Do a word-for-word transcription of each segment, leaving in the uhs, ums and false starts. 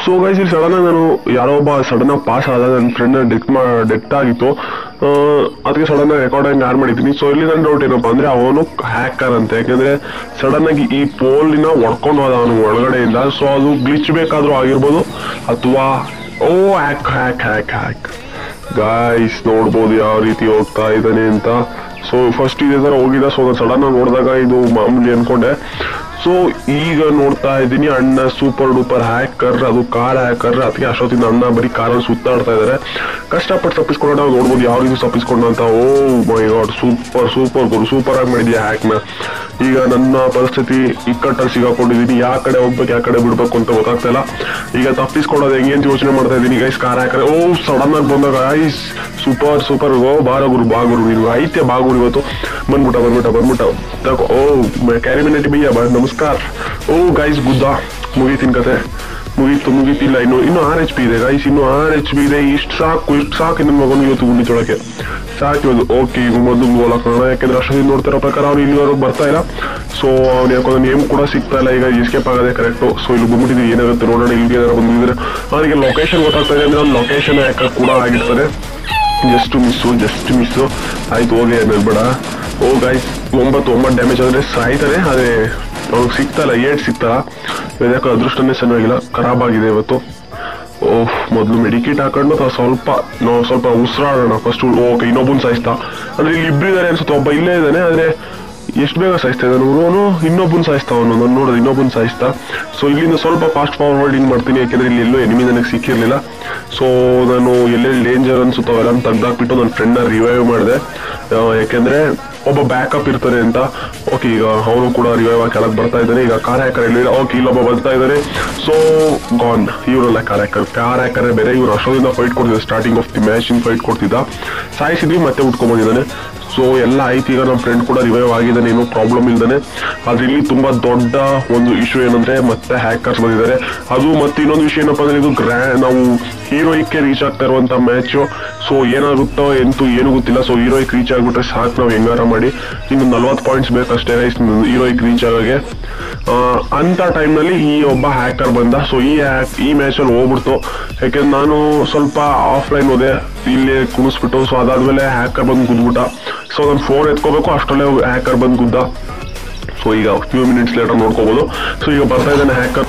So guys ಇಲ್ಲಿ sudden ಆಗಿ ನಾನು ಯಾರೋ ಒಬ್ಬ ಸಡನ್ ಆಗಿ ಪಾಸ್ ಆದ ನನ್ನ ಫ್ರೆಂಡ್ ಡೆತ್ ಮಾ ಡೆತ್ ಆಗಿತ್ತು, ಅದಕ್ಕೆ ಸಡನ್ ಆಗಿ ರೆಕಾರ್ಡಿಂಗ್ ಆನ್ ಮಾಡಿದ್ದೀನಿ. ಸೊ ಇಲ್ಲಿ ನನ್ನ ಡೌಟ್ ಏನಪ್ಪ ಅಂದ್ರೆ ಅವನು ಹ್ಯಾಕರ್ ಅಂತ, ಯಾಕಂದ್ರೆ ಸಡನ್ ಆಗಿ ಈ ಪೋಲಿನ ಹೊಡ್ಕೊಂಡು ಹೋದ ಅವನು ಒಳಗಡೆಯಿಂದ. ಸೊ ಅದು ಗ್ಲಿಚ್ ಬೇಕಾದ್ರೂ ಆಗಿರ್ಬೋದು ಅಥವಾ oh hack hack hack hack guys ನೋಡ್ಬೋದು ಯಾವ ರೀತಿ ಹೋಗ್ತಾ ಇದ್ದಾನೆ ಅಂತ. ಸೊ ಫಸ್ಟ್ ಇದೇ ಥರ ಹೋಗಿದ್ದ. ಸೊ ನಾನು ಸಡನ್ ಆಗಿ ನೋಡಿದಾಗ ಇದು ಮಾಮೂಲಿ ಅನ್ಕೊಂಡೆ. ಸೊ ಈಗ ನೋಡ್ತಾ ಇದ್ದೀನಿ ಅಣ್ಣ ಸೂಪರ್ ಡೂಪರ್ ಹ್ಯಾಕರ್, ಅದು ಕಾರ್ ಹ್ಯಾಕರ್. ಅದಕ್ಕೆ ಅಷ್ಟೊತ್ತಿಂದ ಅಣ್ಣ ಬರೀ ಕಾರಲ್ಲಿ ಸುತ್ತಾಡ್ತಾ ಇದ್ದಾರೆ. ಕಷ್ಟಪಟ್ಟು ತಪ್ಪಿಸ್ಕೊಂಡು ನಾವು ನೋಡ್ಬೋದು ಯಾವ ರೀತಿ ತಪ್ಪಿಸ್ಕೊಂಡು ಅಂತ. Oh my god super super ಗುರು, ಸೂಪರ್ ಆಗಿ ಮಾಡಿದ್ಯಾ ಹ್ಯಾಕ್ನ. ಈಗ ನನ್ನ ಪರಿಸ್ಥಿತಿ ಇಕ್ಕಟ್ಟಲ್ಲಿ ಸಿಗಾಕೊಂಡಿದ್ದೀನಿ, ಯಾವ ಕಡೆ ಹೋಗ್ಬೇಕು ಯಾವ ಕಡೆ ಬಿಡ್ಬೇಕು ಅಂತ ಗೊತ್ತಾಗ್ತಾ ಇಲ್ಲ. ಈಗ ತಪ್ಪಿಸ್ಕೊಳ್ಳೋದು ಹೆಂಗೆ ಅಂತ ಯೋಚನೆ ಮಾಡ್ತಾ ಇದ್ದೀನಿ guys. Car hacker oh sudden ಆಗಿ ಬಂದಾಗ ಗೈಸ್ ಸೂಪರ್ ಸೂಪರ್. ಓ ಬಾರ ಗುರು ಬಾ ಗುರು ನೀನು ಐತೆ ಬಾ ಗುರು ಇವತ್ತು ಬಂದ್ಬಿಟ್ಟ ಬಂದ್ಬಿಟ್ಟ ಬಂದ್ಬಿಟ್ಟ ತಗೋ. ಓ ಕ್ಯಾರಿಮಿನೆಟಿ ಭಯ್ಯ ಬಾ ನಮಸ್ಕಾರ. ಓ ಗೈಸ್ ಗುದ್ದ ಮುಗೀತಿನ ಕತೆ, ಮುಗೀತು ಮುಗೀತಿಲ್ಲ. ಇನ್ನು ಇನ್ನು ಆರ್ ಎಚ್ ಪಿ ಇದೆ ಗೈಸ್, ಇನ್ನು ಆರ್ ಎಚ್ ಪಿ ಇದೆ. ಇಷ್ಟು ಸಾಕು ಇಷ್ಟು ಸಾಕು ನನ್ನ ಮಗನಿಗೆ ಇವತ್ತು ಗುಂಡಿ ತೊಳಕ್ಕೆ ಸಾಕಿರೋದು. ಓಕೆ ಈಗ ಮೊದಲು ಹೋಗೋಣ, ಯಾಕೆಂದ್ರೆ ಅಷ್ಟೊಂದು ನೋಡ್ತಿರೋ ಪ್ರಕಾರ ಅವ್ನು ಇಲ್ಲಿವರೆಗೂ ಬರ್ತಾ ಇಲ್ಲ. ಸೊ ಅವ್ನು ಯಾಕಂದ್ರೆ ನೇಮ್ ಕೂಡ ಸಿಗ್ತಾ ಇಲ್ಲ. ಈಗ ಎಸ್ಕೇಪ್ ಆಗೋದೇ ಕರೆಕ್ಟು. ಸೊ ಇಲ್ಲಿ ಬಂದ್ಬಿಟ್ಟಿದ್ದು ಏನಾಗುತ್ತೆ ನೋಡೋಣ. ಇಲ್ಲಿ ಏನಾರು ಬಂದಿದ್ರೆ ಅವನಿಗೆ ಲೊಕೇಶನ್ ಗೊತ್ತಾಗ್ತಾ ಇದೆ ಅಂದ್ರೆ ಅವ್ನು ಲೊಕೇಶನ್ ಯಾಕೆ ಕೂಡ ಆಗಿರ್ತಾರೆ. ಜಸ್ಟ್ ಮಿಸ್ಸು ಜಸ್ಟ್ ಮಿಸ್ಸು ಆಯ್ತು ಹೋಗಿ ಅನ್ನೋದು ಬೇಡ. ಓ ಗೈಸ್ ಒಂಬತ್ತು ಒಂಬತ್ತು ಡ್ಯಾಮೇಜ್ ಆದರೆ ಸಾಯ್ತಾನೆ, ಅದೇ ಅವ್ನಿಗೆ ಸಿಗ್ತಾಯಿಲ್ಲ, ಏಟ್ ಸಿಗ್ತಾರ. ಯಾಕೆ ಅದೃಷ್ಟನೇ ಚೆನ್ನಾಗಿಲ್ಲ, ಖರಾಬ್ ಆಗಿದೆ ಇವತ್ತು. ಓಹ್ ಮೊದಲು ಮೆಡಿಕೇಟ್ ಹಾಕೊಂಡು ಅಥವಾ ಸ್ವಲ್ಪ ನಾವು ಸ್ವಲ್ಪ ಉಸಿರಾಡೋಣ ಫಸ್ಟ್. ಓಕೆ ಇನ್ನೊಬ್ಬನ ಸಾಯಿಸ್ತಾ ಅಂದರೆ ಇಲ್ಲಿ ಇಬ್ಬರಿದ್ದಾರೆ ಅನ್ಸುತ್ತೆ, ಒಬ್ಬ ಇಲ್ಲೇ ಇದ್ದಾನೆ. ಆದರೆ ಎಷ್ಟು ಬೇಗ ಸಾಯಿಸ್ತಾ ಇದ್ದಾನೆ ಅವನು, ಇನ್ನೊಬ್ಬನ ಸಾಯಿಸ್ತಾ ಅವನು. ನಾನು ನೋಡೋದು ಇನ್ನೊಬ್ಬನ ಸಾಯಿಸ್ತಾ. ಸೊ ಇಲ್ಲಿಂದ ಸ್ವಲ್ಪ ಫಾಸ್ಟ್ ಫಾರ್ವರ್ಡಿಂಗ್ ಮಾಡ್ತೀನಿ, ಯಾಕೆಂದರೆ ಇಲ್ಲಿ ಎಲ್ಲೂ ಎನಿಮಿ ನನಗೆ ಸಿಕ್ಕಿರಲಿಲ್ಲ. ಸೊ ನಾನು ಎಲ್ಲೆಲ್ಲಿ ಡೇಂಜರ್ ಅನ್ಸುತ್ತೋ ಅವೆಲ್ಲ ತೆಗ್ದಾಕ್ಬಿಟ್ಟು ನನ್ನ ಫ್ರೆಂಡ್ನ ರಿವೈವ್ ಮಾಡಿದೆ, ಯಾಕೆಂದರೆ ಒಬ್ಬ ಬ್ಯಾಕಪ್ ಇರ್ತಾನೆ ಅಂತ. ಓಕೆ ಈಗ ಅವನು ಕೂಡ ರಿವೈವ್ ಆಗಿ ಕೆಳಗೆ ಬರ್ತಾ ಇದ್ದಾನೆ. ಈಗ ಕಾರ್ ಹ್ಯಾಕರ್ ಎಲ್ಲಿ ಓಕೆ ಇಲ್ಲೊಬ್ಬ ಬರ್ತಾ ಇದ್ದಾನೆ. ಸೊ ಗಾನ್ ಇವರಲ್ಲ ಕಾರ್ ಹ್ಯಾಕರ್, ಕಾರ್ ಹ್ಯಾಕರ್ ಬೇರೆ. ಇವ್ರು ಅಷ್ಟೊಂದಿಂದ ಫೈಟ್ ಕೊಡ್ತಿದ್ದ, starting of the match in fight ಕೊಡ್ತಿದ್ದ, ಸಾಯಿಸಿದ್ವಿ ಮತ್ತೆ ಉಟ್ಕೊಂಡ್ಬಂದಿದ್ದಾನೆ. ಸೊ ಎಲ್ಲ ಆಯ್ತು. ಈಗ ನಮ್ಮ ಫ್ರೆಂಡ್ ಕೂಡ ರಿವೈವ್ ಆಗಿದ್ದಾನೆ, ಏನೂ ಪ್ರಾಬ್ಲಮ್ ಇಲ್ದಾನೆ. ಆದರೆ ಇಲ್ಲಿ ತುಂಬ ದೊಡ್ಡ ಒಂದು ಇಶ್ಯೂ ಏನಂದರೆ ಮತ್ತೆ ಹ್ಯಾಕರ್ಸ್ ಬಂದಿದ್ದಾರೆ. ಅದು ಮತ್ತೆ ಇನ್ನೊಂದು ವಿಷಯ ಏನಪ್ಪ ಅಂದರೆ ಇದು ಗ್ರ್ಯಾ ನಾವು ಹೀರೋಯಿಕ್ಗೆ ರೀಚ್ ಆಗ್ತಾ ಇರುವಂಥ ಮ್ಯಾಚು. ಸೊ ಏನಾಗುತ್ತೋ ಎಂತೂ ಏನೂ ಗೊತ್ತಿಲ್ಲ. ಸೊ ಹೀರೋಯಿಕ್ ರೀಚ್ ಆಗಿಬಿಟ್ರೆ ಸಾಕು, ನಾವು ಹೆಂಗಾರ ಮಾಡಿ ಇನ್ನು ನಲ್ವತ್ತು ಪಾಯಿಂಟ್ಸ್ ಬೇಕಷ್ಟೇ ಹೀರೋಯಿಕ್ ರೀಚ್ ಆಗೋಕ್ಕೆ. ಅಂಥ ಟೈಮ್ನಲ್ಲಿ ಈ ಒಬ್ಬ ಹ್ಯಾಕರ್ ಬಂದ. ಸೊ ಈ ಹ್ಯಾಕ್ ಈ ಮ್ಯಾಚಲ್ಲಿ ಹೋಗ್ಬಿಡ್ತು, ಯಾಕೆಂದ್ರೆ ನಾನು ಸ್ವಲ್ಪ ಆಫ್ಲೈನ್ ಹೋದೆ, ಇಲ್ಲೇ ಕುಣಿಸ್ಬಿಟ್ಟು. ಸೊ ಅದಾದಮೇಲೆ ಹ್ಯಾಕರ್ ಬಂದು ಗುದ್ಬಿಟ್ಟ. ಸೊ ನಾನು ಫೋನ್ ಎತ್ಕೋಬೇಕು ಅಷ್ಟರಲ್ಲೇ ಹ್ಯಾಕರ್ ಬಂದು ಗುದ್ದ. ಸೊ ಈಗ ಫ್ಯೂ ಮಿನಿಟ್ಸ್ ಲೇಟರ್ ನೋಡ್ಕೋಬೋದು. ಸೊ ಈಗ ಬರ್ತಾ ಇದ್ದಾನೆ ಹ್ಯಾಕರ್.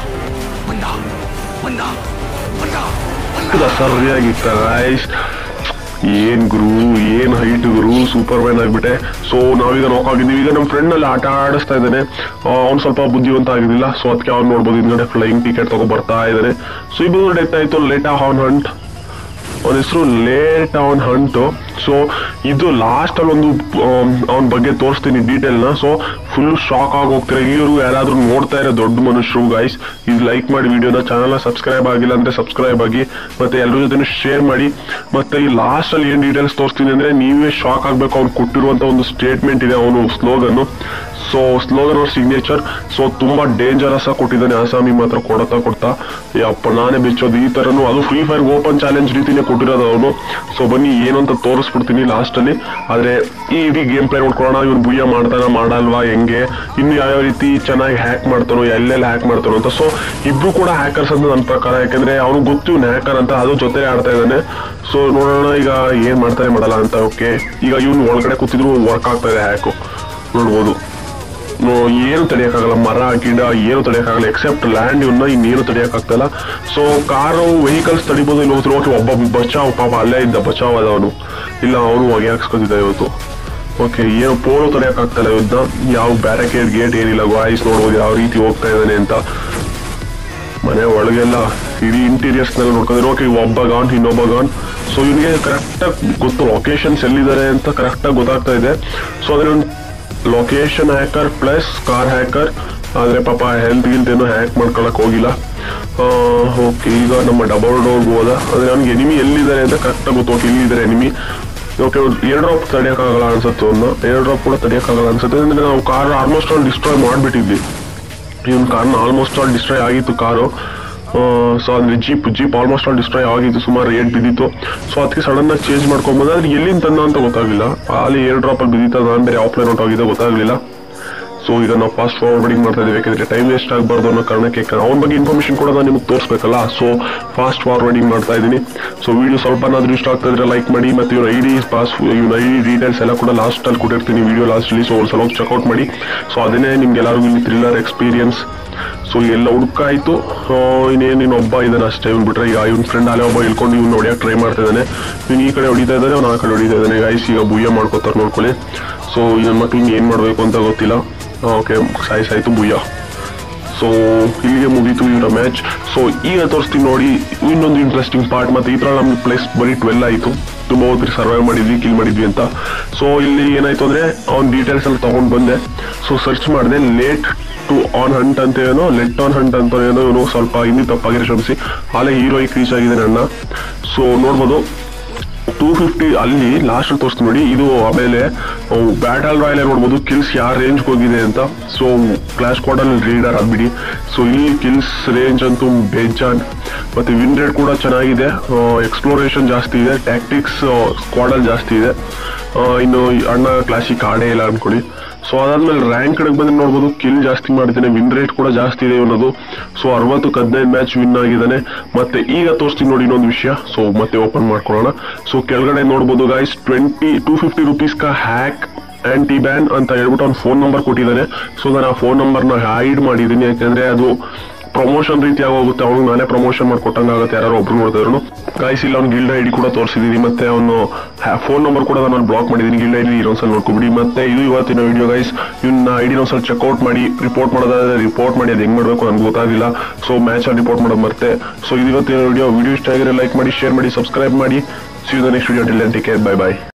ಸರಿಯಾಗಿತ್ತ ಗೈಸ್, ಏನ್ ಗುರು ಏನ್ ಹೈಟ್ ಗುರು, ಸೂಪರ್ ಮ್ಯಾನ್ ಆಗ್ಬಿಟ್ಟೆ. ಸೊ ನಾವೀಗ ನೋಕಾಗಿದ್ದೀವಿ. ಈಗ ನಮ್ಮ ಫ್ರೆಂಡ್ ಅಲ್ಲಿ ಆಟ ಆಡಿಸ್ತಾ ಇದ್ದಾನೆ, ಅವ್ನು ಸ್ವಲ್ಪ ಬುದ್ಧಿವಂತ ಆಗಿರಲಿಲ್ಲ. ಸೊ ಅದಕ್ಕೆ ಅವ್ನು ನೋಡ್ಬೋದು ಹಿಂದ್ಗಡೆ ಫ್ಲೈಯಿಂಗ್ ಟಿಕೆಟ್ ತಗೋ ಬರ್ತಾ ಇದ್ದಾನೆ. ಸೊ ಇಬ್ಬರು ಡೆತ್ ಆಯ್ತು. ಲೇಟಾ ಹಾನ್ ಹಂಟ್ ಅವನ ಹೆಸರು, ಲೇಟ್ ಅವನ್ ಹಂಟು. ಸೊ ಇದು ಲಾಸ್ಟಲ್ಲಿ ಒಂದು ಅವನ ಬಗ್ಗೆ ತೋರಿಸ್ತೀನಿ ಡೀಟೇಲ್ನ. ಸೊ ಫುಲ್ ಶಾಕ್ ಆಗಿ ಹೋಗ್ತಾರೆ. ಇಲ್ಲಿವರೆಗೂ ಯಾರಾದರೂ ನೋಡ್ತಾ ಇರೋ ದೊಡ್ಡ ಮನುಷ್ಯರು ಗೈಸ್ ಇದು ಲೈಕ್ ಮಾಡಿ ವಿಡಿಯೋನ, ಚಾನಲ್ನ ಸಬ್ಸ್ಕ್ರೈಬ್ ಆಗಿಲ್ಲ ಅಂದರೆ ಸಬ್ಸ್ಕ್ರೈಬ್ ಆಗಿ, ಮತ್ತು ಎಲ್ಲರ ಜೊತೆ ಶೇರ್ ಮಾಡಿ. ಮತ್ತು ಈ ಲಾಸ್ಟಲ್ಲಿ ಏನು ಡೀಟೇಲ್ಸ್ ತೋರಿಸ್ತೀನಿ ಅಂದರೆ ನೀವೇ ಶಾಕ್ ಆಗಬೇಕು. ಅವ್ನು ಕೊಟ್ಟಿರುವಂಥ ಒಂದು ಸ್ಟೇಟ್ಮೆಂಟ್ ಇದೆ, ಅವನು ಸ್ಲೋಗನ್ನು. ಸೊ ಸ್ಲೋಗನ್ ಅವ್ರ ಸಿಗ್ನೇಚರ್. ಸೊ ತುಂಬ ಡೇಂಜರಸ್ ಆಗಿ ಕೊಟ್ಟಿದ್ದಾನೆ. ಆಸಾಮಿ ಮಾತ್ರ ಕೊಡ್ತಾ ಕೊಡ್ತಾ ಯಪ್ಪ ನಾನೇ ಬೆಚ್ಚೋದು ಈ ಥರನೂ. ಅದು ಫ್ರೀ ಫೈರ್ ಓಪನ್ ಚಾಲೆಂಜ್ ರೀತಿನೇ ಕೊಟ್ಟಿರೋದು ಅವನು. ಸೊ ಬನ್ನಿ ಏನು ಅಂತ ತೋರಿಸ್ಬಿಡ್ತೀನಿ ಲಾಸ್ಟಲ್ಲಿ. ಆದರೆ ಈ ಇಡೀ ಗೇಮ್ ಪ್ಲೇ ನೋಡ್ಕೊಳ್ಳೋಣ. ಇವನು ಬುಯ್ಯ ಮಾಡ್ತಾನ ಮಾಡಲ್ವಾ, ಹೆಂಗೆ, ಇನ್ನು ಯಾವ್ಯಾವ ರೀತಿ ಚೆನ್ನಾಗಿ ಹ್ಯಾಕ್ ಮಾಡ್ತಾನೋ, ಎಲ್ಲೆಲ್ಲ ಹ್ಯಾಕ್ ಮಾಡ್ತಾನೋ ಅಂತ. ಸೊ ಇಬ್ರು ಕೂಡ ಹ್ಯಾಕರ್ಸ್ ಅಂತ ನನ್ನ ಪ್ರಕಾರ, ಯಾಕೆಂದರೆ ಅವ್ನು ಗೊತ್ತು ಇವನು ಹ್ಯಾಕರ್ ಅಂತ, ಅದು ಜೊತೆ ಆಡ್ತಾ ಇದ್ದಾನೆ. ಸೊ ನೋಡೋಣ ಈಗ ಏನು ಮಾಡ್ತಾನೆ ಮಾಡಲ್ಲ ಅಂತ. ಓಕೆ ಈಗ ಇವನು ಒಳಗಡೆ ಕೂತಿದ್ರು ವರ್ಕ್ ಆಗ್ತಾ ಇದೆ ಹ್ಯಾಕು, ನೋಡ್ಬೋದು. ಏನು ತಡೆಯೋಕ್ಕಾಗಲ್ಲ, ಮರ ಗಿಡ ಏನು ತಡೆಯೋಕ್ಕಾಗಲ್ಲ ಎಕ್ಸೆಪ್ಟ್ ಲ್ಯಾಂಡ್. ಇವನ್ನ ಇನ್ನೇನು ತಡೆಯೋಕ್ಕಾಗ್ತಾಯಿಲ್ಲ. ಸೊ ಕಾರು ವೆಹಿಕಲ್ಸ್ ತಡಿಬೋದು. ಇಲ್ಲಿ ಹೋದ್ರು ಓಕೆ ಒಬ್ಬ ಬಚಾವ್ ಪಾಪ ಅಲ್ಲೇ ಇದ್ದ, ಬಚಾವ್ ಅದ ಅವನು. ಇಲ್ಲ ಅವನು ಹೊಗೆ ಹಾಕ್ಸ್ಕೊತಿದ್ದ ಇವತ್ತು. ಓಕೆ ಏನು ಪೋಲೋ ತಡೆಯೋಕ್ಕಾಗ್ತಾಯಿಲ್ಲ ಇವನ್ನ, ಯಾವ ಬ್ಯಾರಿಕೇಡ್ ಗೇಟ್ ಏನಿಲ್ಲ. ಗಾಯ್ಸ್ ನೋಡ್ಬೋದು ಯಾವ ರೀತಿ ಹೋಗ್ತಾ ಇದ್ದಾನೆ ಅಂತ. ಮನೆ ಒಳಗೆಲ್ಲ ಇಡೀ ಇಂಟೀರಿಯರ್ಸ್ನೆಲ್ಲ ನೋಡ್ಕೊಂಡ್ರೆ ಓಕೆ ಒಬ್ಬ ಗಾನ್ ಇನ್ನೊಬ್ಬ ಗಾನ್. ಸೊ ಇವನಿಗೆ ಕರೆಕ್ಟಾಗಿ ಗೊತ್ತು ಲೊಕೇಶನ್ಸ್ ಎಲ್ಲಿದ್ದಾರೆ ಅಂತ ಕರೆಕ್ಟಾಗಿ ಗೊತ್ತಾಗ್ತಾ ಇದೆ. ಸೊ ಅದ್ರ location hacker plus car hacker. ಆದರೆ ಪಾಪ ಹೆಲ್ತ್ ಗಿಲ್ತೇನೋ ಹ್ಯಾಕ್ ಮಾಡ್ಕೊಳಕ್ಕೆ ಹೋಗಿಲ್ಲ. ಓಕೆ ಈಗ ನಮ್ಮ ಡಬಲ್ ಡೋರ್ಗೆ ಹೋದ. ಅಂದರೆ ಅವ್ನಿಗೆ ಎನಿಮಿ ಎಲ್ಲಿದ್ದಾರೆ ಅಂತ ಕರೆಕ್ಟಾಗಿ ಗೊತ್ತು. ಓಕೆ ಇಲ್ಲಿದ್ದಾರೆ ಎನಿಮಿ. ಓಕೆ ಏರ್ ಡ್ರಾಪ್ ತಡೆಯೋಕ್ಕಾಗಲ್ಲ ಅನ್ಸುತ್ತೆ ಅವನ್ನ, ಏರ್ ಡ್ರಾಪ್ ಕೂಡ ತಡೆಯೋಕ್ಕಾಗಲ್ಲ ಅನ್ಸುತ್ತೆ. ಅಂದರೆ ನಾವು ಕಾರ್ ಆಲ್ಮೋಸ್ಟ್ ಆಲ್ ಡಿಸ್ಟ್ರಾಯ್ ಮಾಡಿಬಿಟ್ಟಿದ್ವಿ. ಇವನ್ ಕಾರ್ನ ಆಲ್ಮೋಸ್ಟ್ ಆಲ್ ಡಿಸ್ಟ್ರಾಯ್ ಆಗಿತ್ತು ಕಾರು. ಸೊ ಅಂದರೆ jeep jeep almost all destroy ಆಗಿತ್ತು, ಸುಮಾರು ಏಟ್ ಬಿದ್ದಿತ್ತು. ಸೊ ಅದಕ್ಕೆ ಸಡನ್ನಾಗಿ ಚೇಂಜ್ ಮಾಡ್ಕೊಂಬಂದು. ಆದರೆ ಎಲ್ಲಿಂದ ತಂದ ಅಂತ ಗೊತ್ತಾಗಲಿಲ್ಲ. ಅಲ್ಲಿ ಏರ್ ಡ್ರಾಪಲ್ಲಿ ಬಿದ್ದಿತ್ತು, ನಾನು ಬೇರೆ ಆಫ್ಲೈನ್ ಔಟ್ ಆಗಿದೆ ಗೊತ್ತಾಗಲಿಲ್ಲ. ಸೊ ಈಗ ನಾವು ಫಾಸ್ಟ್ ಫಾರ್ವರ್ಡಿಂಗ್ ಮಾಡ್ತಾ ಇದ್ದೀವಿ, ಯಾಕಂದ್ರೆ ಟೈಮ್ ವೇಸ್ಟ್ ಆಗಬಾರ್ದು ಅನ್ನೋ ಕಾರಣಕ್ಕೆ ಅವನ ಬಗ್ಗೆ ಇನ್ಫಾರ್ಮೇಶನ್ ಕೂಡ ನಾನು ನಿಮ್ಗೆ ತೋರಿಸ್ಬೇಕಲ್ಲ. ಸೊ ಫಾಸ್ಟ್ ಫಾರ್ವರ್ಡಿಂಗ್ ಮಾಡ್ತಾ ಇದ್ದೀನಿ. ಸೊ ವಿಡಿಯೋ ಸ್ವಲ್ಪನಾದ್ರೂ ಇಷ್ಟ ಆಗ್ತಾ ಇದ್ರೆ ಲೈಕ್ ಮಾಡಿ, ಮತ್ತೆ ಇವ್ರ ಐ ಡಿ ಪಾಸ್ ಇವ್ರ ಐ ಡಿ ಡೀಟೇಲ್ಸ್ ಎಲ್ಲ ಕೂಡ ಲಾಸ್ಟ್ ಅಲ್ಲಿ ಕೊಟ್ಟಿರ್ತೀನಿ ವಿಡಿಯೋ ಲಾಸ್ಟಲ್ಲಿ. ಸೊ ಒಂದ್ಸಲ ಹೋಗಿ ಚೆಕ್ಔಟ್ ಮಾಡಿ. ಸೊ ಅದನ್ನೇ ನಿಮ್ಗೆ ಎಲ್ಲರಿಗೂ ಇಲ್ಲಿ ಥ್ರಿಲ್ಲರ್ ಎಕ್ಸ್ಪೀರಿಯನ್ಸ್. ಸೊ ಎಲ್ಲ ಹುಡುಕಾಯ್ತು, ಇನ್ನೇನು ಇನ್ನೊಬ್ಬ ಇದ್ದಾನೆ ಅಷ್ಟೇ. ಇವ್ನು ಬಿಟ್ರೆ ಈಗ ಇವ್ನ ಫ್ರೆಂಡ್ ಅಲ್ಲೇ ಒಬ್ಬ ಇಳ್ಕೊಂಡು ಇವ್ನು ಹೊಡಿಯೋಕೆ ಟ್ರೈ ಮಾಡ್ತಾ ಇದ್ದಾನೆ. ಇವ್ನು ಈ ಕಡೆ ಹೊಡಿತಾ ಇದ್ದಾನೆ, ಅವ್ನು ಆ ಕಡೆ ಹೊಡಿತಾ ಇದ್ದಾನೆ. ಗೈಸ್ ಈಗ ಬುಯ್ಯ ಮಾಡ್ಕೋತಾರೆ ನೋಡ್ಕೊಳ್ಳಿ. ಸೊ ಈ ನನ್ನ ಮಕ್ಳಿಗೆ ಏನು ಮಾಡಬೇಕು ಅಂತ ಗೊತ್ತಿಲ್ಲ. ಓಕೆ ಸಾಯ್ಸಾಯ್ತು ಬುಯ್ಯ. ಸೊ ಇಲ್ಲಿಗೆ ಮುಗೀತು ಇವರ ಮ್ಯಾಚ್. ಸೊ ಈಗ ತೋರಿಸ್ತೀನಿ ನೋಡಿ ಇನ್ನೊಂದು ಇಂಟ್ರೆಸ್ಟಿಂಗ್ ಪಾರ್ಟ್. ಮತ್ತು ಈ ಥರ ನಮ್ಮ ಪ್ಲೇಸ್ ಬರೀ ಟ್ವೆಲ್ ಆಯಿತು, ತುಂಬ ಹೊತ್ತಿಗೆ ಸರ್ವೈವ್ ಮಾಡಿದ್ವಿ, ಕಿಲ್ ಮಾಡಿದ್ವಿ ಅಂತ. ಸೊ ಇಲ್ಲಿ ಏನಾಯ್ತು ಅಂದರೆ ಅವ್ನ ಡೀಟೇಲ್ಸ್ ಎಲ್ಲ ತೊಗೊಂಡು ಬಂದೆ. ಸೊ ಸರ್ಚ್ ಮಾಡಿದೆ, ಲೇಟ್ ಟು ಆನ್ ಹಂಟ್ ಅಂತ ಏನೋ ಲೆಟ್ ಆನ್ ಹಂಟ್ ಅಂತ ಏನೋ ಇವನು ಸ್ವಲ್ಪ ಹಿಂದಿ ತಪ್ಪಾಗಿರೋ ಶ್ರಮಿಸಿ ಅಲ್ಲೇ ಹೀರೋಯಿಕ್ ರೀಚ್ ಆಗಿದೆ ನನ್ನ. ಸೊ ನೋಡ್ಬೋದು ಟೂ ಫಿಫ್ಟಿ ಅಲ್ಲಿ ಲಾಸ್ಟ್ ತೋರಿಸ್ತೀನಿ ನೋಡಿ. ಇದು ಆಮೇಲೆ ಬ್ಯಾಟಲ್ ರಾಯಲ್ ನೋಡ್ಬೋದು ಕಿಲ್ಸ್ ಯಾವ ರೇಂಜ್ಗೆ ಹೋಗಿದೆ ಅಂತ. ಸೊ ಕ್ಲಾಶ್ ಸ್ಕ್ವಾಡಲ್ಲಿ ರೀಡರ್ ಆಗ್ಬಿಡಿ. ಸೊ ಇಲ್ಲಿ ಕಿಲ್ಸ್ ರೇಂಜ್ ಅಂತೂ ಬೇಜಾನ್, ಮತ್ತು ವಿನ್ ರೇಟ್ ಕೂಡ ಚೆನ್ನಾಗಿದೆ, ಎಕ್ಸ್ಪ್ಲೋರೇಷನ್ ಜಾಸ್ತಿ ಇದೆ, ಟ್ಯಾಕ್ಟಿಕ್ಸ್ ಸ್ಕ್ವಾಡಲ್ಲಿ ಜಾಸ್ತಿ ಇದೆ. ಇನ್ನು ಅಣ್ಣ ಕ್ಲಾಸಿಕ್ ಆಡೇ ಇಲ್ಲ ಅಂದ್ಕೊಳ್ಳಿ. ಸೊ ಅದಾದ್ಮೇಲೆ ರ್ಯಾಂಕ್ ಕಡೆಗೆ ಬಂದು ನೋಡ್ಬೋದು ಕಿಲ್ ಜಾಸ್ತಿ ಮಾಡಿದ್ದಾನೆ, ವಿನ್ ರೇಟ್ ಕೂಡ ಜಾಸ್ತಿ ಇದೆ ಇವನದು. ಸೊ ಅರವತ್ತಕ್ಕೆ ಹದಿನೈದು ಮ್ಯಾಚ್ ವಿನ್ ಆಗಿದ್ದಾನೆ. ಮತ್ತೆ ಈಗ ತೋರಿಸ್ತೀನಿ ನೋಡಿ ಇನ್ನೊಂದು ವಿಷಯ. ಸೊ ಮತ್ತೆ ಓಪನ್ ಮಾಡ್ಕೊಳ್ಳೋಣ. ಸೊ ಕೆಳಗಡೆ ನೋಡ್ಬೋದು guys twenty two fifty rupees ಕಾ ಹ್ಯಾಕ್ ಆಂಟಿ ಬ್ಯಾನ್ ಅಂತ ಹೇಳ್ಬಿಟ್ಟು ಅವ್ನು ಫೋನ್ ನಂಬರ್ ಕೊಟ್ಟಿದ್ದಾನೆ. ಸೊ ನಾನು ಆ ಫೋನ್ ನಂಬರ್ನ ಹೈಡ್ ಮಾಡಿದ್ದೀನಿ, ಯಾಕೆಂದ್ರೆ ಅದು ಪ್ರಮೋಷನ್ ರೀತಿಯಾಗಿ ಹೋಗುತ್ತೆ. ಅವ್ನಿಗೆ ನಾನೇ ಪ್ರಮೋಷನ್ ಮಾಡ್ಕೊಟ್ಟಂಗಾಗುತ್ತೆ ಯಾರು ಒಬ್ರು ನೋಡಿದ್ರು. ಗಾಯ್ಸ್ ಇಲ್ಲ ಅವ್ನು ಗಿಲ್ಡ್ ಐ ಡಿ ಕೂಡ ತೋರಿಸಿದ್ದೀನಿ, ಮತ್ತೆ ಅವನು ಫೋನ್ ನಂಬರ್ ಕೂಡ ನಾನು ಬ್ಲಾಕ್ ಮಾಡಿದ್ದೀನಿ. ಗಿಲ್ಡ್ ಐ ಡಿ ಇನ್ನೊಂದ್ಸಲ ನೋಡ್ಕೊಬಿಡಿ. ಮತ್ತೆ ಇದು ಇವತ್ತಿನ ವಿಡಿಯೋ ಗೈಸ್. ಇವನ್ನ ಐ ಡಿ ಒಂದ್ಸಲ ಚೆಕ್ಔಟ್ ಮಾಡಿ, ರಿಪೋರ್ಟ್ ಮಾಡೋದಾದ್ರೆ ರಿಪೋರ್ಟ್ ಮಾಡಿ. ಅದು ಹೆಂಗ್ ಮಾಡಬೇಕು ನನಗೆ ಗೊತ್ತಾಗಿಲ್ಲ. ಸೊ ಮ್ಯಾಚ್ ಅಲ್ಲಿ ರಿಪೋರ್ಟ್ ಮಾಡೋದು ಮತ್ತೆ. ಸೊ ಇದು ಇವತ್ತಿನ ವಿಡಿಯೋ. ವಿಡಿಯೋ ಇಷ್ಟ ಆಗಿದ್ರೆ ಲೈಕ್ ಮಾಡಿ, ಶೇರ್ ಮಾಡಿ, ಸಬ್ಸ್ಕ್ರೈಬ್ ಮಾಡಿ. See you the next video. Till then take care, bye by.